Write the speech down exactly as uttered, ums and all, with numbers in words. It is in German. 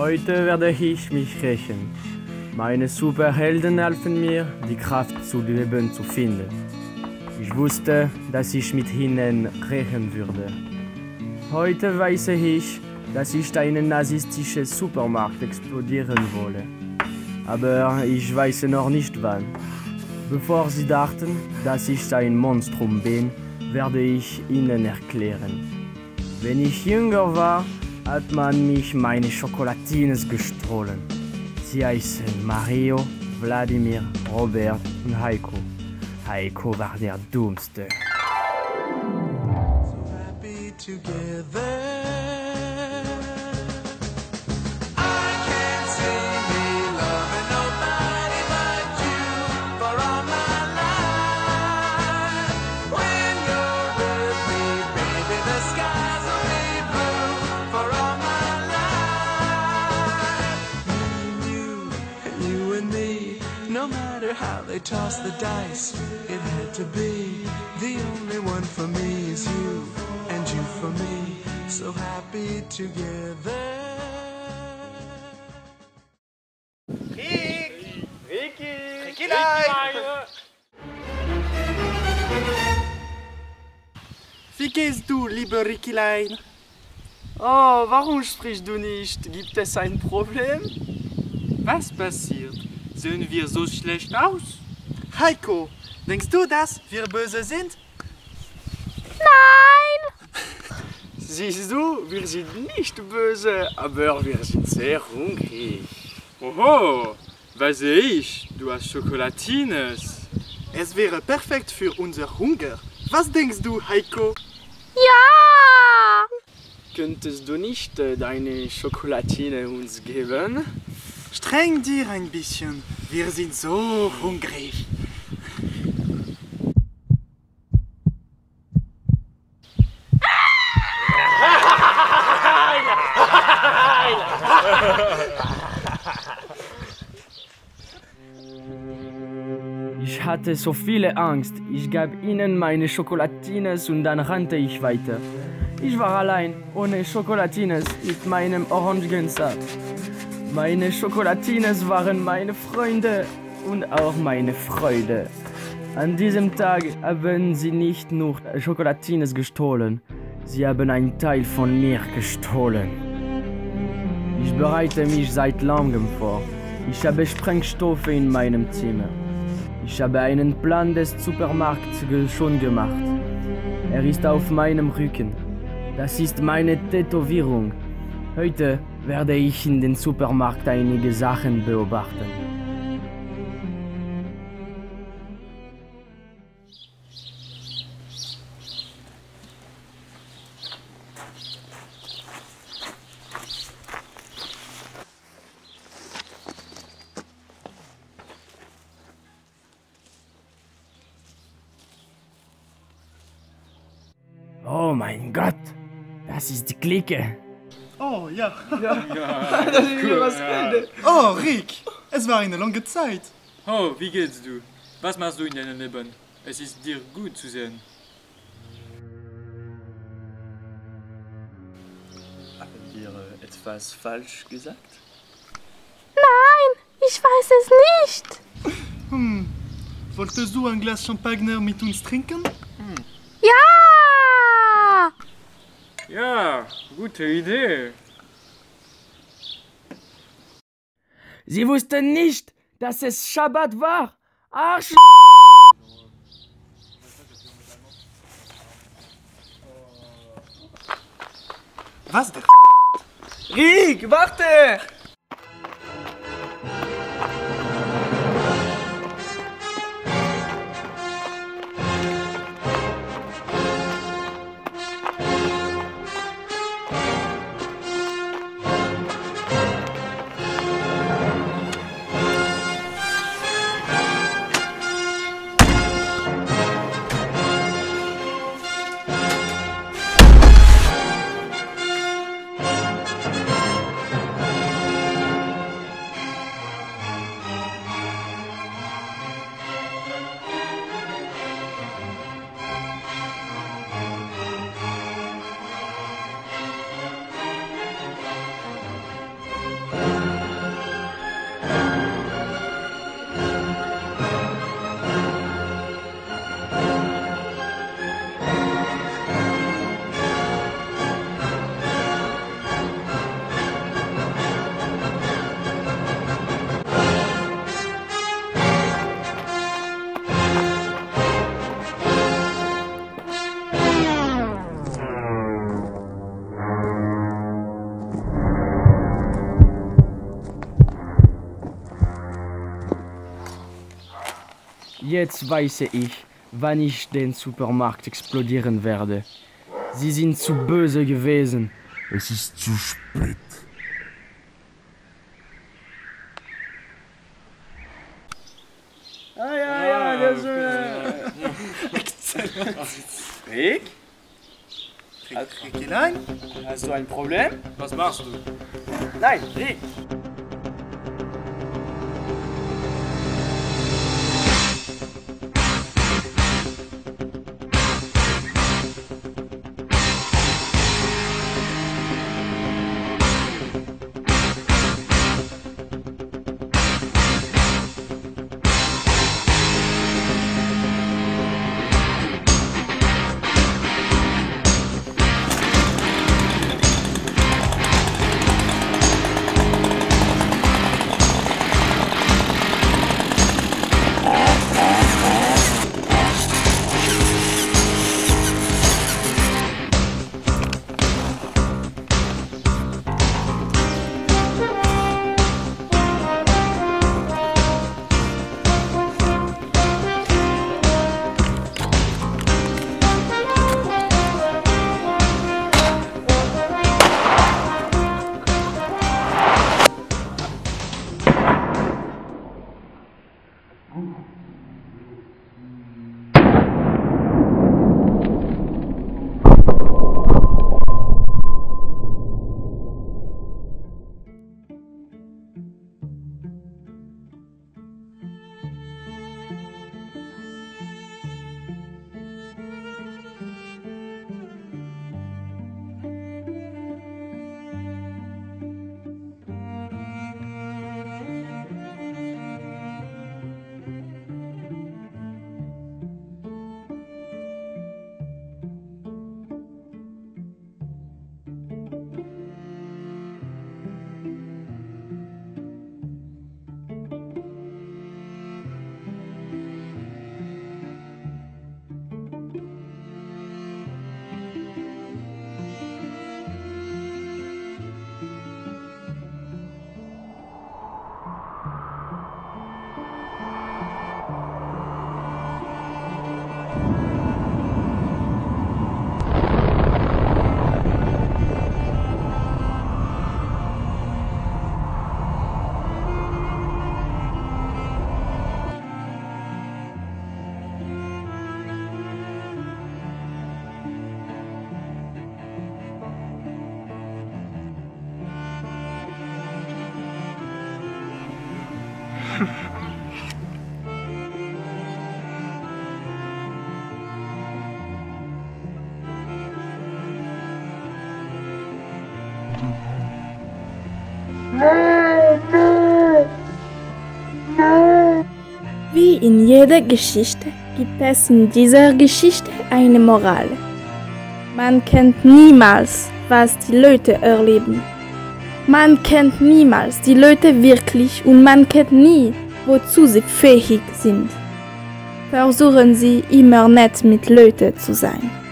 Heute werde ich mich rächen. Meine Superhelden helfen mir, die Kraft zu leben zu finden. Ich wusste, dass ich mit ihnen rächen würde. Heute weiß ich, dass ich einen nazistischen Supermarkt explodieren wolle. Aber ich weiß noch nicht wann. Bevor sie dachten, dass ich ein Monstrum bin, werde ich ihnen erklären. Wenn ich jünger war, hat man mich meine Schokolatines gestohlen. Sie heißen Mario, Wladimir, Robert und Heiko. Heiko war der Dummste. So happy together. No matter how they toss the dice, it had to be. The only one for me is you, and you for me. So happy together. Rick! Ricky! Rickylein! Wie gehst du, lieber Rickylein? Oh, warum sprichst du nicht? Gibt es ein Problem? Was passiert? Sehen wir so schlecht aus? Heiko, denkst du, dass wir böse sind? Nein! Siehst du, wir sind nicht böse, aber wir sind sehr hungrig. Oho, was sehe ich? Du hast Schokolatines. Es wäre perfekt für unser Hunger. Was denkst du, Heiko? Ja! Könntest du nicht äh, deine Schokolatine uns geben? Streng dir ein bisschen. Wir sind so hungrig. Ich hatte so viele Angst. Ich gab ihnen meine Schokolatines und dann rannte ich weiter. Ich war allein, ohne Schokolatines, mit meinem orangen Saft. Meine Schokolatines waren meine Freunde und auch meine Freude. An diesem Tag haben sie nicht nur Schokolatines gestohlen, sie haben einen Teil von mir gestohlen. Ich bereite mich seit langem vor. Ich habe Sprengstoffe in meinem Zimmer. Ich habe einen Plan des Supermarkts schon gemacht. Er ist auf meinem Rücken. Das ist meine Tätowierung. Heute werde ich in den Supermarkt einige Sachen beobachten. Oh mein Gott, das ist die Clique. Oh ja. Ja, das ist cool, was ja. Oh, Rick, es war eine lange Zeit. Oh, wie geht's du? Was machst du in deinem Leben? Es ist dir gut zu sehen. Haben wir etwas falsch gesagt? Nein, ich weiß es nicht. Hm, wolltest du ein Glas Champagner mit uns trinken? Hm. Ja! Ja, gute Idee. Sie wussten nicht, dass es Schabbat war. Arsch! Was der Rick, warte! Jetzt weiß ich, wann ich den Supermarkt explodieren werde. Sie sind zu böse gewesen. Es ist zu spät. Ah ja, ja, das Rick? Rick, nein? Hast du ein Problem? Was machst du? Nein, Rick! Wie in jeder Geschichte gibt es in dieser Geschichte eine Moral. Man kennt niemals, was die Leute erleben. Man kennt niemals die Leute wirklich und man kennt nie, wozu sie fähig sind. Versuchen Sie immer nett mit Leuten zu sein.